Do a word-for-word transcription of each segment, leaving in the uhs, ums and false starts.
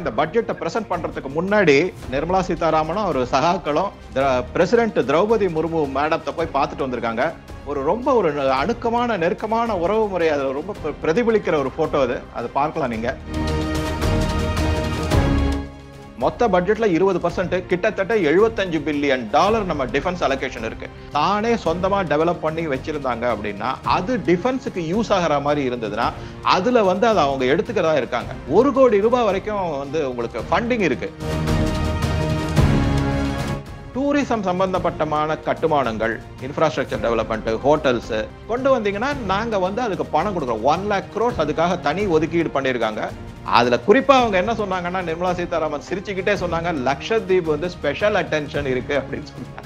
இந்த பட்ஜெட்டை பிரசன்ட் பண்றதுக்கு முன்னாடி நிர்மலா சீதாராமனும் ஒரு சகாக்களும் பிரசிடென்ட் திரௌபதி முர்மு மேடத்தை போய் பார்த்துட்டு வந்திருக்காங்க. ஒரு ரொம்ப ஒரு அணுக்கமான நெருக்கமான உறவு முறை அது ரொம்ப பிரதிபலிக்கிற ஒரு போட்டோ அது. அது பார்க்கலாம் நீங்க. மொத்த பட்ஜெட்ல இருபது பர்சன்ட் கிட்டத்தட்ட எழுபத்தஞ்சு பில்லியன் டாலர் நம்ம டிஃபென்ஸ் அலோகேஷன் இருக்கு. தானே சொந்தமா டெவலப் பண்ணி வச்சிருந்தாங்க அப்படின்னா அது டிஃபென்ஸுக்கு யூஸ் ஆகிற மாதிரி இருந்ததுன்னா அதுல வந்து அதை அவங்க எடுத்துக்கிறதா இருக்காங்க. ஒரு கோடி ரூபாய் வரைக்கும் வந்து உங்களுக்கு ஃபண்டிங் இருக்கு. டூரிசம் சம்பந்தப்பட்டமான கட்டுமானங்கள், இன்ஃப்ராஸ்ட்ரக்சர் டெவலப்மெண்ட், ஹோட்டல்ஸ் கொண்டு வந்தீங்கன்னா நாங்க வந்து அதுக்கு பணம் கொடுக்குறோம். ஒன் லேக் க்ரோர்ஸ் அதுக்காக தனி ஒதுக்கீடு பண்ணியிருக்காங்க. அதுல குறிப்பா அவங்க என்ன சொன்னாங்கன்னா, நிர்மலா சீதாராமன் சிரிச்சுக்கிட்டே சொன்னாங்க, லட்சத்தீப் வந்து ஸ்பெஷல் அட்டென்ஷன் இருக்கு அப்படின்னு சொன்னாங்க.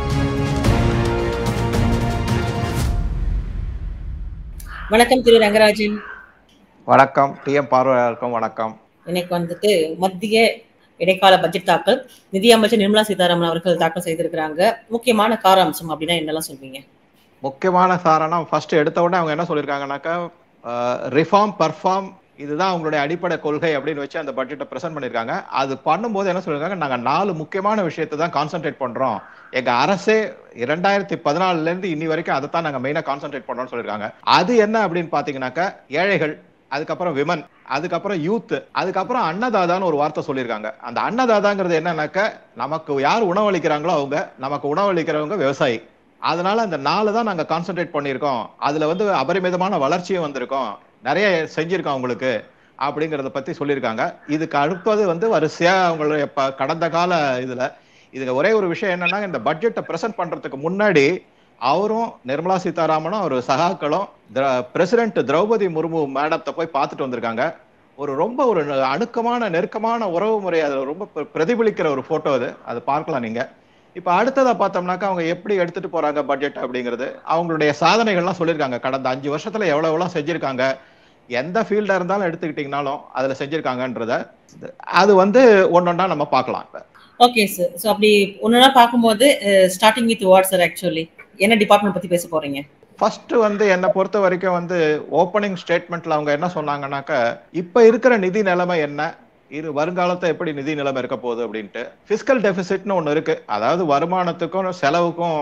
வணக்கம் திரு ரங்கராஜன். வணக்கம் டி எம் பார்வையாளருக்கும் வணக்கம். இன்னைக்கு வந்துட்டு மத்திய இடைக்கால பட்ஜெட் தாக்கல் நிதி அமைச்சர் நிர்மலா சீதாராமன் அவர்கள் தாக்கல் செய்திருக்கிறாங்க. முக்கியமான கார அம்சம் அப்படின்னா என்னெல்லாம் சொல்வீங்க? முக்கியமான காரணம் ஃபர்ஸ்ட் எடுத்த உடனே அவங்க என்ன சொல்லியிருக்காங்கன்னாக்கா, ரிஃபார்ம் பர்ஃபார்ம் இதுதான் அவங்களுடைய அடிப்படை கொள்கை அப்படின்னு வச்சு அந்த பட்ஜெட்டை பிரசன்ட் பண்ணிருக்காங்க. அது பண்ணும்போது என்ன சொல்லிருக்காங்க, நாங்க நாலு முக்கியமான விஷயத்தை தான் கான்சென்ட்ரேட் பண்றோம். எங்க அரசே இரண்டாயிரத்தி பதினாலுல இருந்து இன்னி வரைக்கும் அதை தான் நாங்க மெயினா கான்சென்ட்ரேட் பண்றோம்னு சொல்லிருக்காங்க. அது என்ன அப்படின்னு பாத்தீங்கன்னாக்கா, ஏழைகள், அதுக்கப்புறம் விமன், அதுக்கப்புறம் யூத், அதுக்கப்புறம் அன்னதாதான்னு ஒரு வார்த்தை சொல்லியிருக்காங்க. அந்த அன்னதாதாங்கிறது என்னன்னாக்கா, நமக்கு யார் உணவளிக்கிறாங்களோ அவங்க, நமக்கு உணவளிக்கிறவங்க விவசாயி. அதனால அந்த நாலு தான் நாங்க கான்சென்ட்ரேட் பண்ணியிருக்கோம். அதுல வந்து அபரிமிதமான வளர்ச்சியும் வந்திருக்கோம், நிறைய செஞ்சிருக்கோம் அவங்களுக்கு அப்படிங்கறத பத்தி சொல்லியிருக்காங்க. இதுக்கு அடுத்தது வந்து வரிசையா அவங்களுடைய கடந்த கால இதுல இதுல ஒரே ஒரு விஷயம் என்னன்னா, இந்த பட்ஜெட்டை பிரசன்ட் பண்றதுக்கு முன்னாடி அவரும் நிர்மலா சீதாராமனும் ஒரு சகாக்களும் பிரசிடென்ட் திரௌபதி முர்மு மேடத்தை போய் பார்த்துட்டு வந்திருக்காங்க. ஒரு ரொம்ப ஒரு அணுக்கமான நெருக்கமான உறவு முறை அது ரொம்ப பிரதிபலிக்கிற ஒரு போட்டோ அது. அது பார்க்கலாம் நீங்க. இப்ப அடுத்ததா பார்த்தோம்னாக்கா, அவங்க எப்படி எடுத்துட்டு போறாங்க பட்ஜெட் அப்படிங்கிறது, அவங்களுடைய சாதனைகள்லாம் சொல்லியிருக்காங்க. கடந்த அஞ்சு வருஷத்துல எவ்வளவு எவ்வளவு செஞ்சிருக்காங்க, எந்த ஃபீல்டா இருந்தாலும் எடுத்துக்கிட்டீங்கனாலும் அதுல செஞ்சிருக்காங்கன்றத அது வந்து ஒன்னொன்னா நம்ம பார்க்கலாம். இப்ப ஓகே சார். சோ அப்படி ஒன்னொன்னா பார்க்கும்போது starting with what sir, actually என்ன டிபார்ட்மெண்ட் பத்தி பேச போறீங்க? ஃபர்ஸ்ட் வந்து என்ன பொறுத்த வரைக்கும் வந்து ஓப்பனிங் ஸ்டேட்மெண்ட்ல அவங்க என்ன சொன்னாங்கன்னாக்கா, இப்ப இருக்கிற நிதி நிலைமை என்ன, இரு வருங்காலத்தை எப்படி நிதி நிலைமை இருக்க போகுது அப்படின்ட்டு. பிஸ்கல் டெபிசிட்னு ஒண்ணு இருக்கு. அதாவது வருமானத்துக்கும் செலவுக்கும்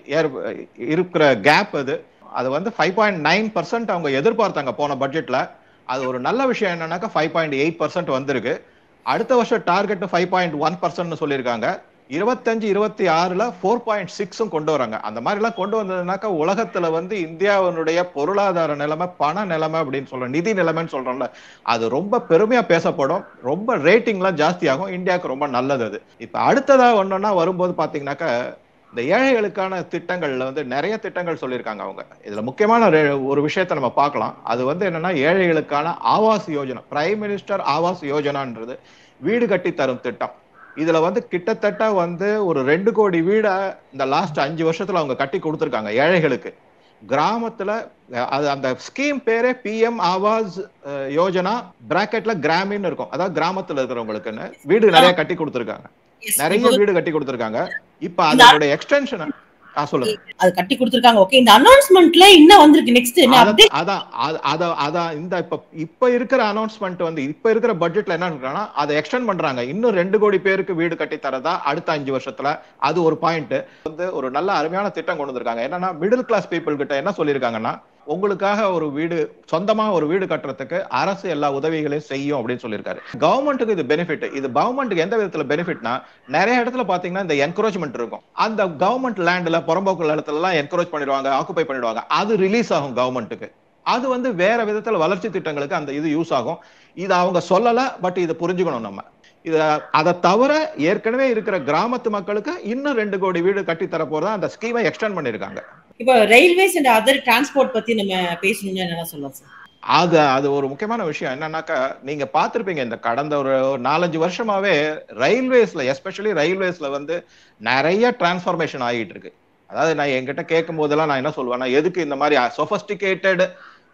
இருக்கிற கேப் அது அது வந்து ஃபைவ் பாயிண்ட் நைன் பர்சன்ட் அவங்க எதிர்பார்த்தாங்க போன பட்ஜெட்ல. அது ஒரு நல்ல விஷயம் என்னன்னாக்கா ஃபைவ் பாயிண்ட் எயிட் பர்சன்ட் வந்திருக்கு. அடுத்த வருஷம் target five point one percent சொல்லியிருக்காங்க. இருபத்தஞ்சு இருபத்தி ஆறுல ஃபோர் பாயிண்ட் சிக்ஸும் கொண்டு வராங்க. அந்த மாதிரி எல்லாம் கொண்டு வந்ததுனாக்கா உலகத்துல வந்து இந்தியாவினுடைய பொருளாதார நிலைமை, பண நிலைமை அப்படின்னு சொல்றோம், நிதி நிலைமைன்னு சொல்றோம்ல, அது ரொம்ப பெருமையா பேசப்படும். ரொம்ப ரேட்டிங் எல்லாம் ஜாஸ்தி ஆகும். இந்தியாவுக்கு ரொம்ப நல்லது அது. இப்ப அடுத்ததா ஒன்னொன்னா வரும்போது பாத்தீங்கன்னாக்கா, இந்த ஏழைகளுக்கான திட்டங்கள்ல வந்து நிறைய திட்டங்கள் சொல்லியிருக்காங்க அவங்க. இதுல முக்கியமான ஒரு விஷயத்த நம்ம பார்க்கலாம். அது வந்து என்னன்னா, ஏழைகளுக்கான ஆவாஸ் யோஜனா, பிரைம் மினிஸ்டர் ஆவாஸ் யோஜனான்றது வீடு கட்டி தரும் திட்டம். இதுல வந்து கிட்டத்தட்ட வந்து ஒரு ரெண்டு கோடி வீடை இந்த லாஸ்ட் அஞ்சு வருஷத்துல அவங்க கட்டி கொடுத்துருக்காங்க ஏழைகளுக்கு. கிராமத்துல அது அந்த ஸ்கீம் பேரே பி எம் ஆவாஸ் யோஜனா பிராக்கெட்ல கிராமின்னு இருக்கும். அதாவது கிராமத்துல இருக்கிறவங்களுக்குன்னு வீடு நிறைய கட்டி கொடுத்துருக்காங்க. நிறைய வீடு கட்டி கொடுத்துருக்காங்க. இப்ப அதோட எக்ஸ்டென்ஷன் சொல்லுங்க. அது கட்டி கொடுத்திருக்காங்க. ஓகே, இந்த அனௌன்ஸ்மென்ட்ல என்ன வந்திருக்கு நெக்ஸ்ட் என்ன அப்டேட்? அதான் அத அத இந்த இப்ப இப்ப இருக்கிற அனௌன்ஸ்மென்ட் வந்து இப்ப இருக்கிற பட்ஜெட்ல என்ன இருக்குன்னா, அதை எக்ஸ்டெண்ட் பண்றாங்க. இன்னும் ரெண்டு கோடி பேருக்கு வீடு கட்டி தரதா அடுத்த அஞ்சு வருஷத்துல. அது ஒரு பாயிண்ட். வந்து ஒரு நல்ல அருமையான திட்டம் கொண்டு வந்திருக்காங்க. என்னன்னா, மிடில் கிளாஸ் பீப்புள் கிட்ட என்ன சொல்லியிருக்காங்கன்னா, உங்களுக்காக ஒரு வீடு, சொந்தமா ஒரு வீடு கட்டுறதுக்கு அரசு எல்லா உதவிகளையும் செய்யும் அப்படின்னு சொல்லியிருக்காரு. கவர்மெண்ட்டுக்கு இது பெனிஃபிட். இது கவர்மெண்ட்டுக்கு எந்த விதத்துல பெனிஃபிட்னா, நிறைய இடத்துல பாத்தீங்கன்னா இந்த என்கரேஜ்மெண்ட் இருக்கும். அந்த கவர்மெண்ட் லேண்ட்ல புறம்போக்கு இடத்துல எல்லாம் என்கரேஜ் பண்ணிடுவாங்க, ஆக்குபை பண்ணிடுவாங்க. அது ரிலீஸ் ஆகும் கவர்மெண்ட்டுக்கு. அது வந்து வேற விதத்துல வளர்ச்சி திட்டங்களுக்கு அந்த இது யூஸ் ஆகும். இது அவங்க சொல்லல, பட் இது புரிஞ்சுக்கணும் நம்ம. இது அதை தவிர ஏற்கனவே இருக்கிற கிராமத்து மக்களுக்கு இன்னும் ரெண்டு கோடி வீடு கட்டி தர போறதா அந்த ஸ்கீமை எக்ஸ்டெண்ட் பண்ணிருக்காங்க. இப்போ ரயில்வேஸ் அண்ட் அதர் டிரான்ஸ்போர்ட் பத்தி நம்ம பேசணும்னா என்ன சொல்லலாம் சார்? அது அது ஒரு முக்கியமான விஷயம். என்னன்னாக்கா, நீங்க பாத்திருப்பீங்க இந்த கடந்த ஒரு நாலஞ்சு வருஷமாவே ரயில்வேஸ்ல, எஸ்பெஷலி ரயில்வேஸ்ல வந்து நிறைய டிரான்ஸ்ஃபர்மேஷன் ஆகிட்டு இருக்கு. அதாவது நான் என்கிட்ட கேட்கும் போதெல்லாம் நான் என்ன சொல்லுவேன்னா, எதுக்கு இந்த மாதிரி சொபஸ்டிகேட்டட்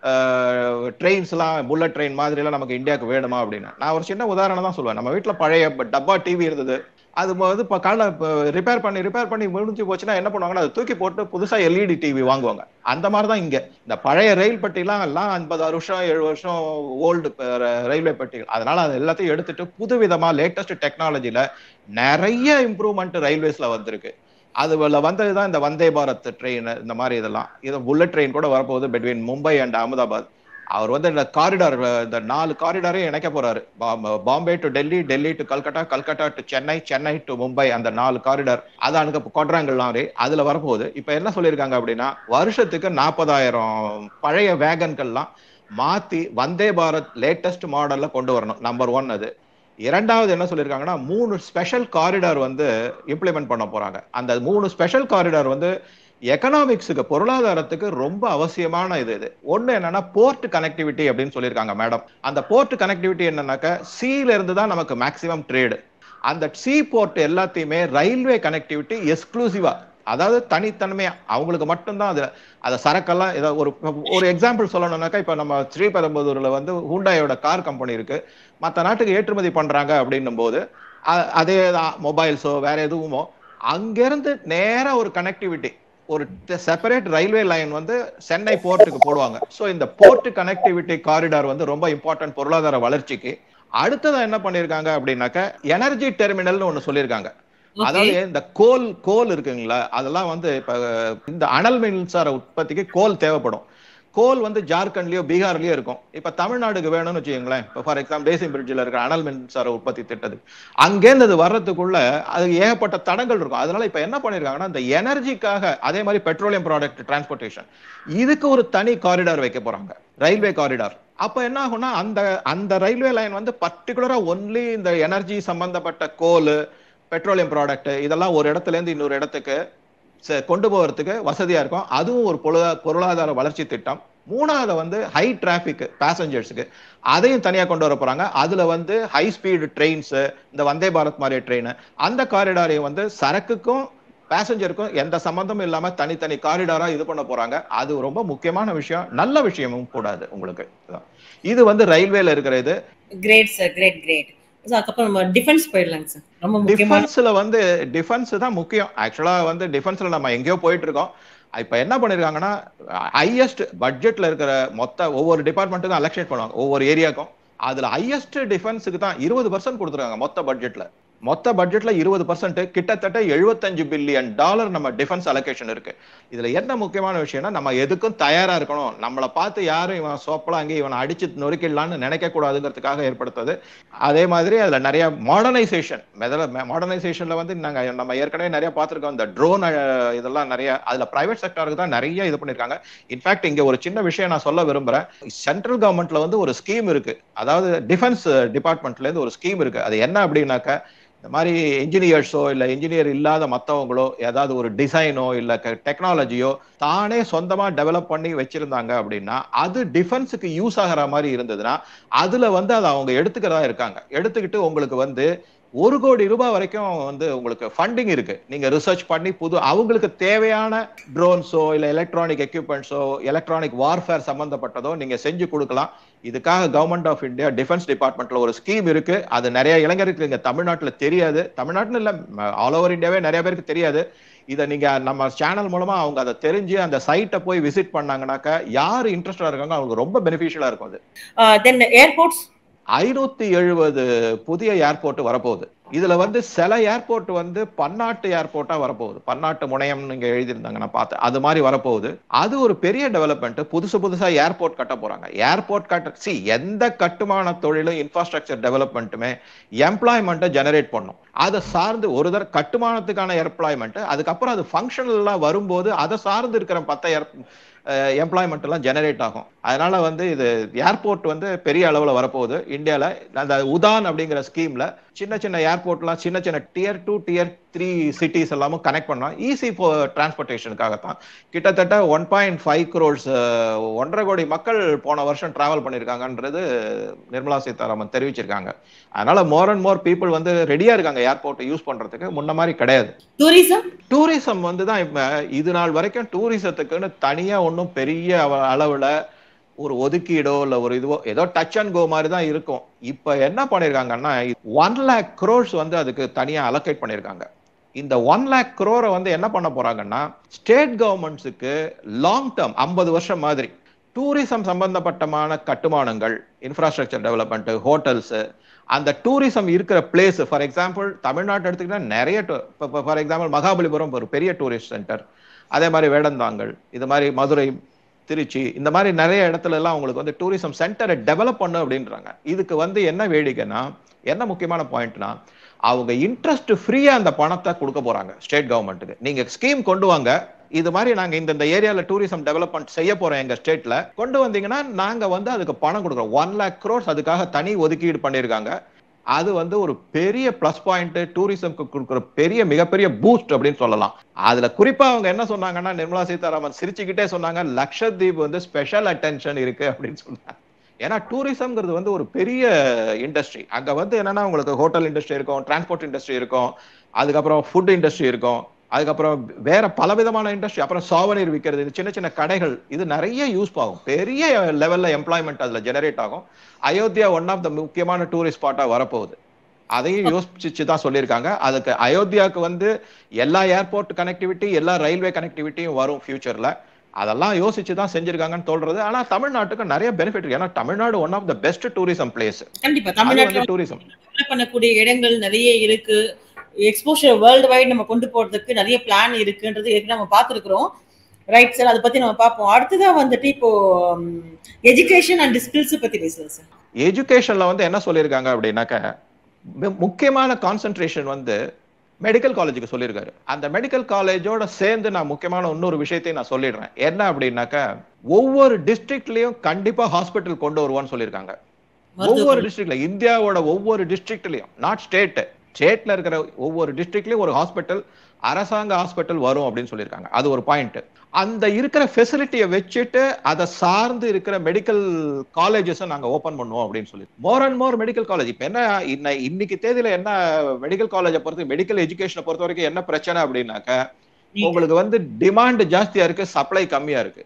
ட்ரெயின்ஸ் எல்லாம், புல்லட் ட்ரெயின் மாதிரி எல்லாம் நமக்கு இந்தியாவுக்கு வேணுமா அப்படின்னு. நான் ஒரு சின்ன உதாரணம் தான் சொல்லுவேன். நம்ம வீட்டுல பழைய டப்பா டிவி இருந்தது. அது வந்து இப்போ கால ரிப்பேர் பண்ணி ரிப்பேர் பண்ணி முடிஞ்சு போச்சுன்னா என்ன பண்ணுவாங்கன்னா அதை தூக்கி போட்டு புதுசா எல்இடி டிவி வாங்குவாங்க. அந்த மாதிரி தான் இங்க இந்த பழைய ரயில் பெட்டிலாம் எல்லாம் ஐம்பது வருஷம் ஏழு வருஷம் ஓல்டு ரயில்வே பெட்டிகள். அதனால அது எல்லாத்தையும் எடுத்துட்டு புது விதமா லேட்டஸ்ட் டெக்னாலஜில நிறைய இம்ப்ரூவ்மெண்ட் ரயில்வேஸ்ல வந்திருக்கு. அதுல வந்ததுதான் இந்த வந்தே பாரத் ட்ரெயின், இந்த மாதிரி இதெல்லாம். இது புல்லட் ட்ரெயின் கூட வரப்போகுது பிட்வீன் மும்பை அண்ட் அகமதாபாத். அவர் வந்து இந்த காரிடார், இந்த நாலு காரிடாரையும் இணைக்க போறாரு. Bombay to Delhi, Delhi to Calcutta, Calcutta to Chennai, Chennai to Mumbai, அந்த நாலு காரிடார். அதானுக்கு குவாட்ராங்கிள் அதுல வரப்போகுது. இப்ப என்ன சொல்லியிருக்காங்க அப்படின்னா வருஷத்துக்கு நாற்பதாயிரம் பழைய வேகன்கள்லாம் மாத்தி வந்தே பாரத் லேட்டஸ்ட் மாடல்ல கொண்டு வரணும். நம்பர் ஒன் அது. இரண்டாவது என்ன சொல்லியிருக்காங்கன்னா மூணு ஸ்பெஷல் காரிடார் வந்து இம்ப்ளிமெண்ட் பண்ண போறாங்க. அந்த மூணு ஸ்பெஷல் காரிடார் வந்து எக்கனாமிக்ஸுக்கு, பொருளாதாரத்துக்கு ரொம்ப அவசியமான இது. இது ஒண்ணு என்னன்னா போர்ட் கனெக்டிவிட்டி அப்படின்னு சொல்லியிருக்காங்க மேடம். அந்த போர்ட் கனெக்டிவிட்டி என்னன்னாக்க சீல இருந்து தான் நமக்கு மேக்சிமம் ட்ரேடு. அந்த சி போர்ட் எல்லாத்தையுமே ரயில்வே கனெக்டிவிட்டி எக்ஸ்க்ளூசிவா, அதாவது தனித்தன்மையா அவங்களுக்கு மட்டும்தான் அதுல அந்த சரக்கெல்லாம். ஏதாவது ஒரு ஒரு எக்ஸாம்பிள் சொல்லணும்னாக்கா இப்ப நம்ம ஸ்ரீபெரும்புதூர்ல வந்து ஹூண்டாயோட கார் கம்பெனி இருக்கு. மற்ற நாட்டுக்கு ஏற்றுமதி பண்றாங்க அப்படின்னும் போது அதே மொபைல்ஸோ வேற எதுவுமோ அங்கிருந்து நேர ஒரு கனெக்டிவிட்டி, ஒரு செப்பரேட் ரயில்வே லைன் வந்து சென்னை போர்ட்டுக்கு போடுவாங்க. சோ இந்த போர்ட் கனெக்டிவிட்டி காரிடார் வந்து ரொம்ப இம்பார்ட்டன்ட் பொருளாதார வளர்ச்சிக்கு. அடுத்ததா என்ன பண்ணிருக்காங்க அப்படின்னாக்க எனர்ஜி டெர்மினல்னு ஒண்ணு சொல்லியிருக்காங்க. அதாவது இந்த கோல் கோல் இருக்குங்களா, அதெல்லாம் வந்து இப்ப இந்த அனல் மின்சார உற்பத்திக்கு கோல் தேவைப்படும். கோல் வந்து ஜார்க்கண்ட்லயோ பீகார்லயோ இருக்கும். இப்ப தமிழ்நாடுக்கு வேணும்னு வச்சுக்கோங்களேன். இப்ப ஃபார் எக்ஸாம்பிள் தேசியம் பிரிட்ஜில் இருக்கிற அனல் மின்சார உற்பத்தி திட்டத்துக்கு அங்கேருந்து அது வர்றதுக்குள்ள அது ஏகப்பட்ட தடங்கள் இருக்கும். அதனால இப்ப என்ன பண்ணிருக்காங்கன்னா இந்த எனர்ஜிக்காக, அதே மாதிரி பெட்ரோலியம் ப்ராடக்ட் டிரான்ஸ்போர்டேஷன், இதுக்கு ஒரு தனி காரிடார் வைக்க போறாங்க, ரயில்வே காரிடார். அப்ப என்ன ஆகும்னா அந்த அந்த ரயில்வே லைன் வந்து பர்டிகுலரா ஒன்லி இந்த எனர்ஜி சம்பந்தப்பட்ட கோல், பெட்ரோலியம் ப்ராடக்ட் இதெல்லாம் ஒரு இடத்துல இருந்து இன்னொரு இடத்துக்கு கொண்டு போறதுக்கு வசதியா இருக்கும். அதுவும் ஒரு பொருளாதார வளர்ச்சி திட்டம். மூணாவது வந்து ஹை டிராபிக் பேசஞ்சர்ஸுக்கு அதையும் தனியா கொண்டு வர போறாங்க. அதுல வந்து ஹை ஸ்பீடு ட்ரெயின்ஸ், இந்த வந்தே பாரத் மாதிரி ட்ரெயின், அந்த காரிடாரையும் வந்து சரக்குக்கும் பேசஞ்சருக்கும் எந்த சம்பந்தமும் இல்லாம தனித்தனி காரிடாரா இது பண்ண போறாங்க. அது ரொம்ப முக்கியமான விஷயம், நல்ல விஷயமும் கூடாது உங்களுக்கு. இது வந்து ரயில்வேல இருக்கிற இது. Great sir, great great. அதுக்கப்புறம் நம்ம டிஃபென்ஸ் போயிடலாங்க சார். ரொம்ப முக்கியமான டிஃபென்ஸ்ல வந்து டிஃபென்ஸ் தான் முக்கியம். ஆக்சுவலா வந்து டிஃபென்ஸ்ல நம்ம எங்கேயோ போயிட்டு இருக்கோம். இப்ப என்ன பண்ணிருக்காங்கன்னா ஹையஸ்ட் பட்ஜெட்ல இருக்கிற மொத்த ஒவ்வொரு டிபார்ட்மெண்ட்டுக்கும் அலோகேட் பண்ணுவாங்க ஒவ்வொரு ஏரியாக்கும். அதுல ஹையஸ்ட் டிஃபென்ஸுக்கு தான் இருபது பர்சன்ட் கொடுத்துருக்காங்க மொத்த பட்ஜெட்ல. மொத்த பட்ஜெட்ல இருபது பர்சன்ட், கிட்டத்தட்ட எழுபத்தஞ்சு பில்லியன் டாலர் நம்ம டிஃபென்ஸ் அலோகேஷன் இருக்கு. இதுல என்ன முக்கியமான விஷயம்னா நம்ம எதுக்கும் தயாரா இருக்கணும். நம்மளை பார்த்து யாரும் இவன் சோப்பலாங்கி இவனை அடிச்சு நொறுக்கிடலான்னு நினைக்க கூடாதுங்கிறதுக்காக ஏற்படுத்தது. அதே மாதிரி அதுல நிறைய மாடர்னைசேஷன், மாடர்னைசேஷன்ல வந்து நாங்க நம்ம ஏற்கனவே நிறைய பார்த்திருக்கோம். இந்த ட்ரோன் இதெல்லாம் நிறைய அதுல பிரைவேட் செக்டருக்கு தான் நிறைய இது பண்ணிருக்காங்க. இன்ஃபேக்ட் இங்க ஒரு சின்ன விஷயம் நான் சொல்ல விரும்புறேன். சென்ட்ரல் கவர்மெண்ட்ல வந்து ஒரு ஸ்கீம் இருக்கு, அதாவது டிஃபென்ஸ் டிபார்ட்மெண்ட்ல இருந்து ஒரு ஸ்கீம் இருக்கு. அது என்ன அப்படின்னாக்க இந்த மாதிரி இன்ஜினியர்ஸோ இல்ல இன்ஜினியர் இல்லாத மற்றவங்களோ ஏதாவது ஒரு டிசைனோ இல்ல டெக்னாலஜியோ தானே சொந்தமா டெவலப் பண்ணி வச்சிருந்தாங்க அப்படின்னா அது டிஃபென்ஸுக்கு யூஸ் ஆகிற மாதிரி இருந்ததுன்னா அதுல வந்து அதை அவங்க எடுத்துக்கிறதா இருக்காங்க. எடுத்துக்கிட்டு உங்களுக்கு வந்து ஒரு கோடி ரூபாய் வரைக்கும் வந்து உங்களுக்கு ஃபண்டிங் இருக்கு. நீங்க ரிசர்ச் பண்ணி புது அவங்களுக்கு தேவையான ட்ரோன்ஸோ இல்ல எலக்ட்ரானிக் எக்யூப்மெண்ட்ஸோ எலக்ட்ரானிக் வார்ஃபேர் சம்பந்தப்பட்டதோ நீங்க செஞ்சு கொடுக்கலாம். இதுக்காக கவர்மெண்ட் ஆஃப் இந்தியா டிஃபென்ஸ் டிபார்ட்மெண்ட்ல ஒரு ஸ்கீம் இருக்கு. அது நிறைய இளைஞருக்கு இங்க தமிழ்நாட்டுல தெரியாது. தமிழ்நாட்டுல இல்ல, ஆல் ஓவர் இந்தியாவே நிறைய பேருக்கு தெரியாது. இதை நீங்க நம்ம சேனல் மூலமா அவங்க அதை தெரிஞ்சு அந்த சைட்டை போய் விசிட் பண்ணாங்கன்னாக்கா யாரு இன்ட்ரெஸ்டா இருக்காங்க அவங்களுக்கு ரொம்ப பெனிஃபிஷியலா இருக்கும். அது ஏர்போர்ட்ஸ் ஐநூத்தி எழுபது புதிய ஏர்போர்ட் வரப்போகுது. இதுல வந்து சில ஏர்போர்ட் வந்து பன்னாட்டு ஏர்போர்ட்டா வரப்போகுது. பன்னாட்டு முனையம் நீங்க எழுதியிருந்தாங்க நான் பார்த்தேன், அது மாதிரி வரப்போகுது. அது ஒரு பெரிய டெவலப்மெண்ட். புதுசு புதுசா ஏர்போர்ட் கட்ட போறாங்க. ஏர்போர்ட் கட்ட சி எந்த கட்டுமான தொழிலும் இன்ஃப்ராஸ்ட்ரக்சர் டெவலப்மெண்ட்டுமே எம்ப்ளாய்மெண்ட்டை ஜெனரேட் பண்ணும். அதை சார்ந்து ஒரு தடவை கட்டுமானத்துக்கான எம்ப்ளாய்மெண்ட், அதுக்கப்புறம் அது ஃபங்க்ஷனல்லாம் வரும்போது அதை சார்ந்து இருக்கிற பத்த எம்ப்ளாய்மெண்ட் எல்லாம் ஜெனரேட் ஆகும். அதனால வந்து இது ஏர்போர்ட் வந்து பெரிய அளவுல வரப்போகுது இந்தியால. அந்த உதான் அப்படிங்கிற ஸ்கீம்ல சின்ன சின்ன ஏர்போர்ட்லாம் சின்ன சின்ன tier two tier three cities எல்லாமும் கனெக்ட் பண்ணலாம். ஈஸி டிரான்ஸ்போர்டேஷனுக்காகத்தான். கிட்டத்தட்ட ஒன் பாயிண்ட் ஃபைவ் குரோர்ஸ் ஒன்றரை கோடி மக்கள் போன வருஷம் டிராவல் பண்ணிருக்காங்கன்றது நிர்மலா சீதாராமன் தெரிவிச்சிருக்காங்க. அதனால மோர் அண்ட் மோர் பீப்புள் வந்து ரெடியா இருக்காங்க ஏர்போர்ட் யூஸ் பண்றதுக்கு. முன்ன மாதிரி கிடையாது. டூரிசம் டூரிசம் வந்து தான் இப்ப இது நாள் வரைக்கும் டூரிசத்துக்குன்னு தனியா ஒன்றும் பெரிய அளவுல ஒரு ஒதுக்கீடோ இல்ல ஒரு இதுவோ ஏதோ டச் அண்ட் கோ மாதிரி தான் இருக்கும். இப்ப என்ன பண்ணிருக்காங்கன்னா ஒன் லேக் crores வந்து அதுக்கு தனியா அலோகேட் பண்ணிருக்காங்க. இந்த ஒன் லேக் crore வந்து என்ன பண்ண போறாங்கன்னா ஸ்டேட் கவர்மெண்ட்ஸுக்கு லாங் டேர்ம் ஐம்பது வருஷம் மாதிரி டூரிசம் சம்பந்தப்பட்டமான கட்டுமானங்கள், இன்ஃப்ராஸ்ட்ரக்சர் டெவலப்மெண்ட், ஹோட்டல்ஸ், அந்த டூரிசம் இருக்கிற பிளேஸ், ஃபார் எக்ஸாம்பிள் தமிழ்நாட்டு எடுத்துக்கிட்டா நிறைய, ஃபார் எக்ஸாம்பிள் மகாபலிபுரம் ஒரு பெரிய டூரிஸ்ட் சென்டர், அதே மாதிரி வேடந்தாங்கல், இது மாதிரி மதுரை, திருச்சி, இந்த மாதிரி நிறைய இடத்துல எல்லாம் உங்களுக்கு வந்து டூரிசம் சென்டரை டெவலப் பண்ணு அப்படின்றாங்க. இதுக்கு வந்து என்ன வேடிக்கைன்னா, என்ன முக்கியமான பாயிண்ட்னா, அவங்க இன்ட்ரெஸ்ட் ஃப்ரீயா அந்த பணத்தை கொடுக்க போறாங்க ஸ்டேட் கவர்மெண்ட்டுக்கு. நீங்க ஸ்கீம் கொண்டு வாங்க, இது மாதிரி நாங்க இந்த ஏரியால டூரிசம் டெவலப்மெண்ட் செய்ய போறோம் எங்க ஸ்டேட்ல, கொண்டு வந்தீங்கன்னா நாங்க வந்து அதுக்கு பணம் கொடுக்குறோம். ஒன் லேக் crores அதுக்காக தனி ஒதுக்கீடு பண்ணிருக்காங்க. அது வந்து ஒரு பெரிய பிளஸ் பாயிண்ட், டூரிசம்க்கு கொடுக்குற பெரிய மிகப்பெரிய பூஸ்ட் அப்படின்னு சொல்லலாம். அதுல குறிப்பா அவங்க என்ன சொன்னாங்கன்னா, நிர்மலா சீதாராமன் சிரிச்சுக்கிட்டே சொன்னாங்க, லட்சத்தீப் வந்து ஸ்பெஷல் அட்டென்ஷன் இருக்கு அப்படின்னு சொன்னாங்க. ஏன்னா டூரிசம்ங்கிறது வந்து ஒரு பெரிய இண்டஸ்ட்ரி. அங்க வந்து என்னன்னா உங்களுக்கு ஹோட்டல் இண்டஸ்ட்ரி இருக்கும், டிரான்ஸ்போர்ட் இண்டஸ்ட்ரி இருக்கும், அதுக்கப்புறம் ஃபுட் இண்டஸ்ட்ரி இருக்கும், அதுக்கப்புறம் வேற பலவிதமான இண்டஸ்ட்ரி, அப்புறம் சாவனீர் விற்கிறது, சின்ன சின்ன கடைகள், இது நிறைய யூஸ் ஆகும். பெரிய லெவல்ல எம்ப்ளாய்மெண்ட் அதுல ஜெனரேட் ஆகும். அயோத்தியா ஒன் ஆஃப் த முக்கியமான டூரிஸ்ட் ஸ்பாட்டா வரப்போகுது. அதையும் யோசிச்சு தான் சொல்லியிருக்காங்க. அதுக்கு அயோத்தியாவுக்கு வந்து எல்லா ஏர்போர்ட் கனெக்டிவிட்டி, எல்லா ரயில்வே கனெக்டிவிட்டியும் வரும் ஃபியூச்சர்ல. அதெல்லாம் யோசிச்சு தான் செஞ்சிருக்காங்கன்னு சொல்றது. ஆனா தமிழ்நாட்டுக்கு நிறைய பெனிஃபிட் இருக்கு. ஏன்னா Tamil Nadu one of the best tourism place. கண்டிப்பா தமிழ்நாட்டுல டூரிசம் டெவலப் பண்ணக்கூடிய இடங்கள் நிறைய இருக்கு. எக்ஸ்போஷர் வேர்ல்டு வைட் நம்ம கொண்டு போறதுக்கு நிறைய பிளான் இருக்குன்றது ஏற்கனவே நம்ம பார்த்துருக்கிறோம். ரைட் சார், அதை பத்தி நம்ம பார்ப்போம். அடுத்ததா வந்துட்டு இப்போ எஜுகேஷன் அண்ட் ஸ்கில்ஸ் பத்தி பேசுறோம் சார். எஜுகேஷன்ல வந்து என்ன சொல்லியிருக்காங்க அப்படின்னாக்க, முக்கியமான கான்சென்ட்ரேஷன் வந்து மெடிக்கல் காலேஜுக்கு சொல்லியிருக்காரு. அந்த மெடிக்கல் காலேஜோட சேர்ந்து நான் முக்கியமான இன்னொரு விஷயத்தையும் நான் சொல்லிடுறேன். என்ன அப்படின்னாக்க, ஒவ்வொரு டிஸ்ட்ரிக்ட்லயும் கண்டிப்பா ஹாஸ்பிட்டல் கொண்டு வருவான்னு சொல்லியிருக்காங்க. ஒவ்வொரு டிஸ்ட்ரிக்ட்ல, இந்தியாவோட ஒவ்வொரு டிஸ்ட்ரிக்ட்லயும், நாட் ஸ்டேட், ஸ்டேட்ல இருக்கிற ஒவ்வொரு டிஸ்ட்ரிக்ட்லயும் ஒரு ஹாஸ்பிட்டல், அரசாங்க ஹாஸ்பிட்டல் வரும் அப்படின்னு சொல்லியிருக்காங்க. அது ஒரு பாயிண்ட். அந்த இருக்கிற ஃபெசிலிட்டியை வச்சுட்டு அதை சார்ந்து இருக்கிற மெடிக்கல் காலேஜஸ் நாங்க ஓபன் பண்ணுவோம் அப்படின்னு சொல்லி, more and more medical college. இப்ப என்ன இன்னைக்கு தேதியில என்ன மெடிக்கல் காலேஜை பொறுத்து, மெடிக்கல் எஜுகேஷனை பொறுத்த வரைக்கும் என்ன பிரச்சனை அப்படின்னாக்க, உங்களுக்கு வந்து டிமாண்ட் ஜாஸ்தியா இருக்கு, சப்ளை கம்மியா இருக்கு.